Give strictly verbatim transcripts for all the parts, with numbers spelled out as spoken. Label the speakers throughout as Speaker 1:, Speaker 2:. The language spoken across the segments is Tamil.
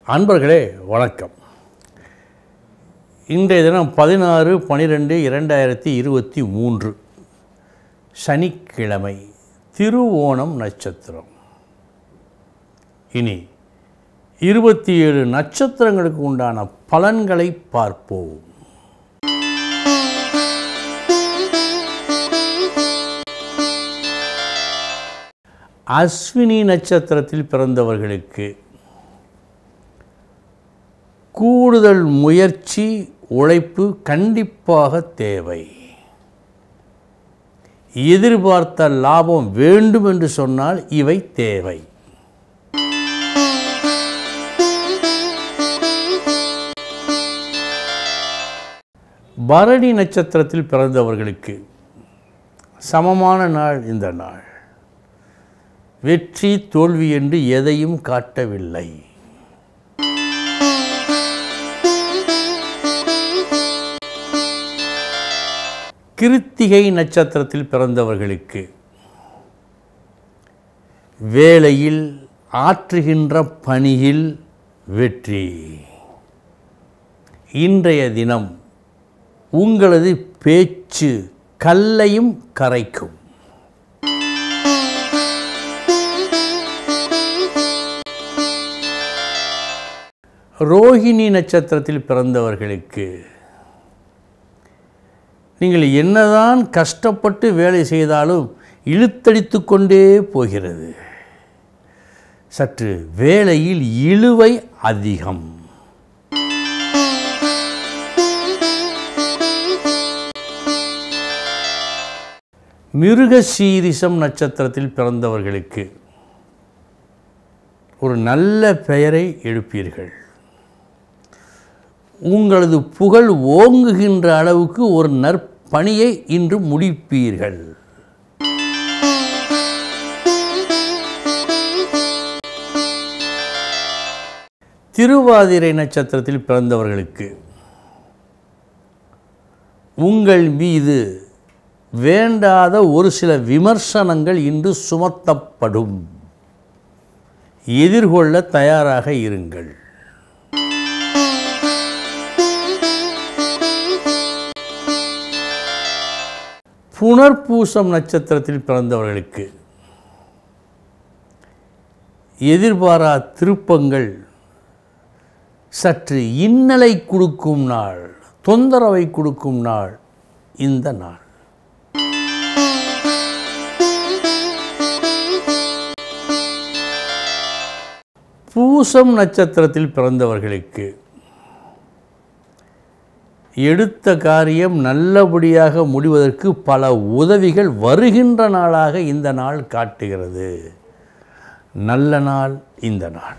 Speaker 1: அன்பர்களே வணக்கம். இன்றைய தினம் பதினாறு பனிரெண்டு இரண்டாயிரத்தி இருபத்தி மூன்று சனிக்கிழமை, திருவோணம் நட்சத்திரம். இனி இருபத்தி ஏழு நட்சத்திரங்களுக்கு உண்டான பலன்களை பார்ப்போம். அஸ்வினி நட்சத்திரத்தில் பிறந்தவர்களுக்கு கூடுதல் முயற்சி, உழைப்பு கண்டிப்பாக தேவை. எதிர்பார்த்த லாபம் வேண்டும் என்று சொன்னால் இவை தேவை. பரணி நட்சத்திரத்தில் பிறந்தவர்களுக்கு சமமான நாள் இந்த நாள். வெற்றி தோல்வி என்று எதையும் காட்டவில்லை. கிருத்திகை நட்சத்திரத்தில் பிறந்தவர்களுக்கு வேலையில், ஆற்றுகின்ற பணியில் வெற்றி. இன்றைய தினம் உங்களது பேச்சு கல்லையும் கரைக்கும். ரோஹிணி நட்சத்திரத்தில் பிறந்தவர்களுக்கு நீங்கள் என்னதான் கஷ்டப்பட்டு வேலை செய்தாலும் இழுத்தடித்து கொண்டே போகிறது. சற்று வேலையில் இழுவை அதிகம். மிருகசீரிஷம் நட்சத்திரத்தில் பிறந்தவர்களுக்கு ஒரு நல்ல பெயரை எடுப்பீர்கள். உங்களது புகழ் ஓங்குகின்ற அளவுக்கு ஒரு நற்பணியை இன்று முடிப்பீர்கள். திருவாதிரை நட்சத்திரத்தில் பிறந்தவர்களுக்கு உங்கள் மீது வேண்டாத ஒரு சில விமர்சனங்கள் இன்று சுமத்தப்படும். எதிர்கொள்ள தயாராக இருங்கள். புனர்பூசம் நட்சத்திரத்தில் பிறந்தவர்களுக்கு எதிர்பாரா திருப்பங்கள் சற்று இன்னலை கொடுக்கும் நாள், தொந்தரவை கொடுக்கும் நாள் இந்த நாள். பூசம் நட்சத்திரத்தில் பிறந்தவர்களுக்கு எடுத்த காரியம் நல்லபடியாக முடிவதற்கு பல உதவிகள் வருகின்ற நாளாக இந்த நாள் காட்டுகிறது. நல்ல நாள் இந்த நாள்.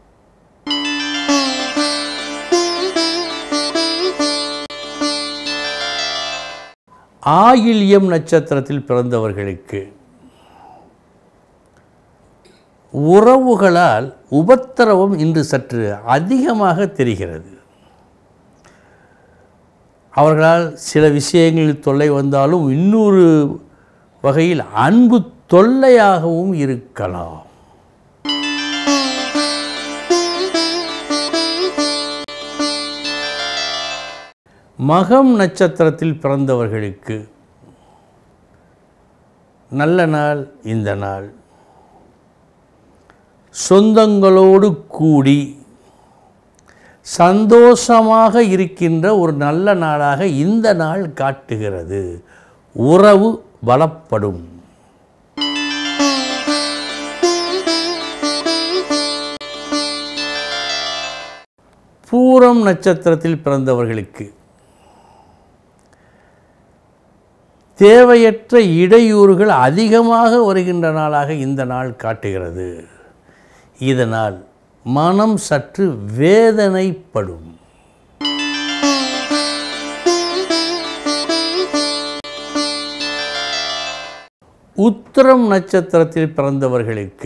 Speaker 1: ஆயில்யம் நட்சத்திரத்தில் பிறந்தவர்களுக்கு உறவுகளால் உபத்திரவம் இன்று சற்று அதிகமாக தெரிகிறது. அவர்களால் சில விஷயங்களில் தொல்லை வந்தாலும் இன்னொரு வகையில் அன்பு தொல்லையாகவும் இருக்கலாம். மகம் நட்சத்திரத்தில் பிறந்தவர்களுக்கு நல்ல நாள் இந்த நாள். சொந்தங்களோடு கூடி சந்தோஷமாக இருக்கின்ற ஒரு நல்ல நாளாக இந்த நாள் காட்டுகிறது. உறவு பலப்படும். பூரம் நட்சத்திரத்தில் பிறந்தவர்களுக்கு தேவையற்ற இடையூறுகள் அதிகமாக வருகின்ற நாளாக இந்த நாள் காட்டுகிறது. இதனால் மனம் சற்று வேதனைப்படும். உத்திரம் நட்சத்திரத்தில் பிறந்தவர்களுக்கு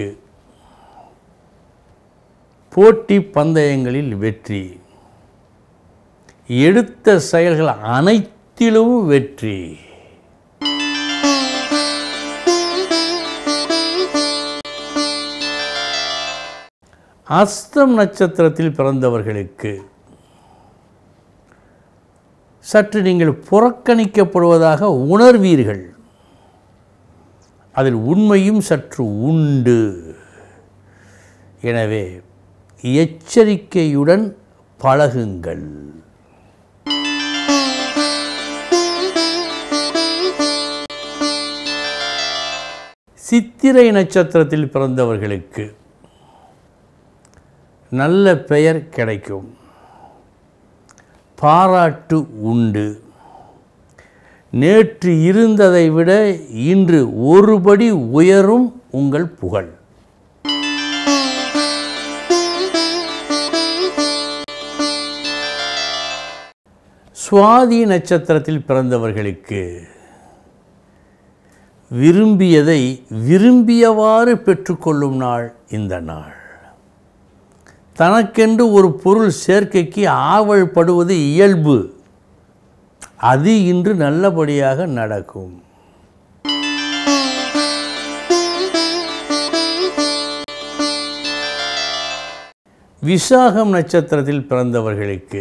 Speaker 1: போட்டி பந்தயங்களில் வெற்றி. எடுத்த செயல்கள் அனைத்திலும் வெற்றி. அஸ்தம் நட்சத்திரத்தில் பிறந்தவர்களுக்கு சற்று நீங்கள் புறக்கணிக்கப்படுவதாக உணர்வீர்கள். அதில் உண்மையும் சற்று உண்டு. எனவே எச்சரிக்கையுடன் பழகுங்கள். சித்திரை நட்சத்திரத்தில் பிறந்தவர்களுக்கு நல்ல பெயர் கிடைக்கும், பாராட்டு உண்டு. நேற்று இருந்ததை விட இன்று ஒருபடி உயரும் உங்கள் புகழ். சுவாதி நட்சத்திரத்தில் பிறந்தவர்களுக்கு விரும்பியதை விரும்பியவாறு பெற்றுக்கொள்ளும் நாள் இந்த நாள். தனக்கென்று ஒரு பொருள் சேர்க்கைக்கு ஆவல் படுவது இயல்பு. அது இன்று நல்லபடியாக நடக்கும். விசாகம் நட்சத்திரத்தில் பிறந்தவர்களுக்கு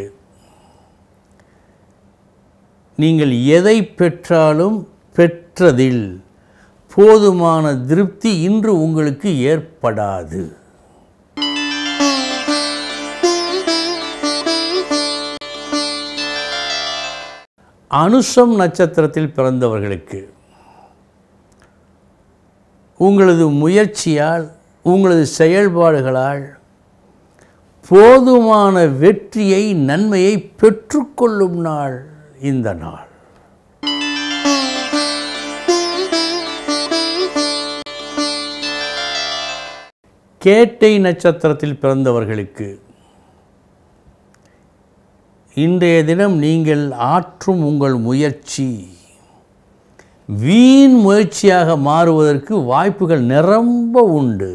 Speaker 1: நீங்கள் எதை பெற்றாலும் பெற்றதில் போதுமான திருப்தி இன்று உங்களுக்கு ஏற்படாது. அனுஷம் நட்சத்திரத்தில் பிறந்தவர்களுக்கு உங்களது முயற்சியால் உங்களது செயல்பாடுகளால் போதுமான வெற்றியை நன்மையை பெற்றுக்கொள்ளும் நாள் இந்த நாள். கேட்டை நட்சத்திரத்தில் பிறந்தவர்களுக்கு இன்றைய தினம் நீங்கள் ஆற்றும் உங்கள் முயற்சி வீண் முயற்சியாக மாறுவதற்கு வாய்ப்புகள் நிரம்ப உண்டு.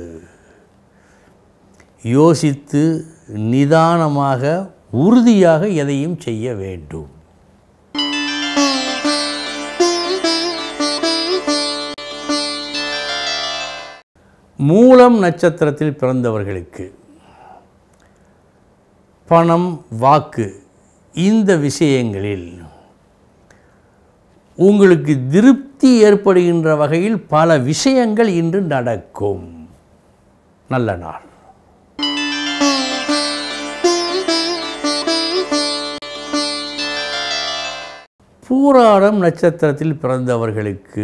Speaker 1: யோசித்து நிதானமாக உறுதியாக எதையும் செய்ய வேண்டும். மூலம் நட்சத்திரத்தில் பிறந்தவர்களுக்கு பணம், வாக்கு இந்த விஷயங்களில் உங்களுக்கு திருப்தி ஏற்படுகின்ற வகையில் பல விஷயங்கள் இன்று நடக்கும். நல்ல நாள். பூராடம் நட்சத்திரத்தில் பிறந்தவர்களுக்கு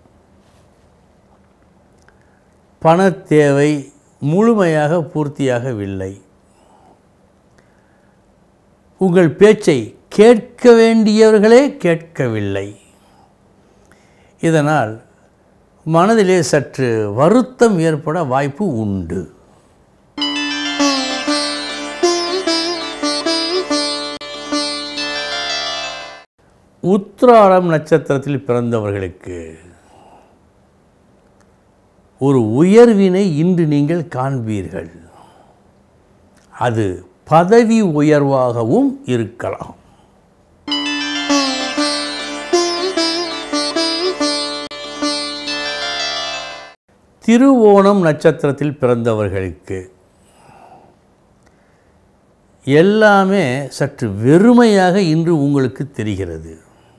Speaker 1: பண தேவை முழுமையாக பூர்த்தியாகவில்லை. உங்கள் பேச்சை கேட்க வேண்டியவர்களே கேட்கவில்லை. இதனால் மனதிலே சற்று வருத்தம் ஏற்பட வாய்ப்பு உண்டு. உத்திராடம் நட்சத்திரத்தில் பிறந்தவர்களுக்கு ஒரு உயர்வினை இன்று நீங்கள் காண்பீர்கள். அது பதவி உயர்வாகவும் இருக்கலாம். திருவோணம் நட்சத்திரத்தில் பிறந்தவர்களுக்கு எல்லாமே சற்று வெறுமையாக இன்று உங்களுக்கு தெரிகிறது.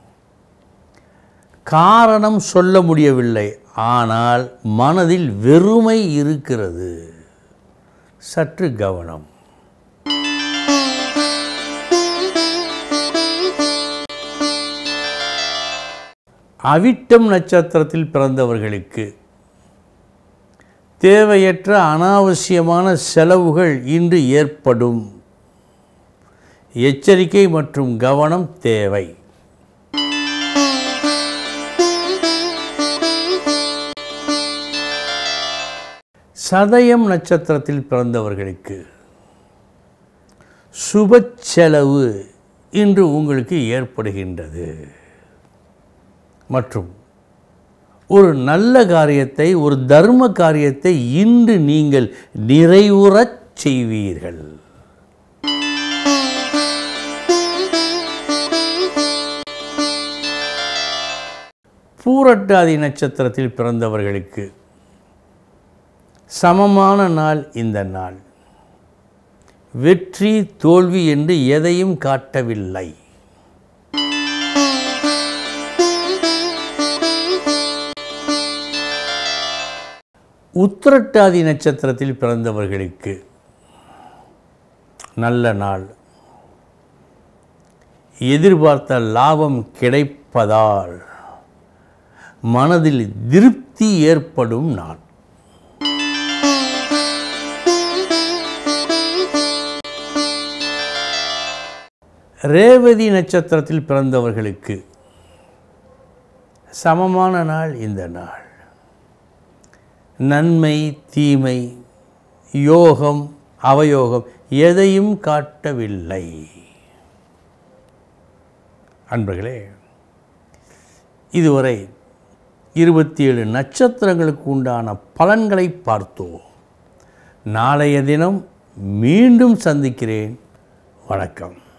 Speaker 1: காரணம் சொல்ல முடியவில்லை, ஆனால் மனதில் வெறுமை இருக்கிறது. சற்று கவனம். அவிட்டம் நட்சத்திரத்தில் பிறந்தவர்களுக்கு தேவையற்ற அனாவசியமான செலவுகள் இன்று ஏற்படும். எச்சரிக்கை மற்றும் கவனம் தேவை. சதயம் நட்சத்திரத்தில் பிறந்தவர்களுக்கு சுப செலவு இன்று உங்களுக்கு ஏற்படுகின்றது. மற்றும் ஒரு நல்ல காரியத்தை, ஒரு தர்ம காரியத்தை இன்று நீங்கள் நிறைவுறச் செய்வீர்கள். பூரட்டாதி நட்சத்திரத்தில் பிறந்தவர்களுக்கு சமமான நாள் இந்த நாள். வெற்றி தோல்வி என்று எதையும் காட்டவில்லை. உத்திரட்டாதி நட்சத்திரத்தில் பிறந்தவர்களுக்கு நல்ல நாள். எதிர்பார்த்த லாபம் கிடைப்பதால் மனதில் திருப்தி ஏற்படும் நாள். ரேவதி நட்சத்திரத்தில் பிறந்தவர்களுக்கு சமமான நாள் இந்த நாள். நன்மை தீமை யோகம் அவயோகம் எதையும் காட்டவில்லை. அன்பர்களே, இதுவரை இருபத்தி ஏழு நட்சத்திரங்களுக்கு உண்டான பலன்களை பார்த்தோம். நாளைய தினம் மீண்டும் சந்திக்கிறேன். வணக்கம்.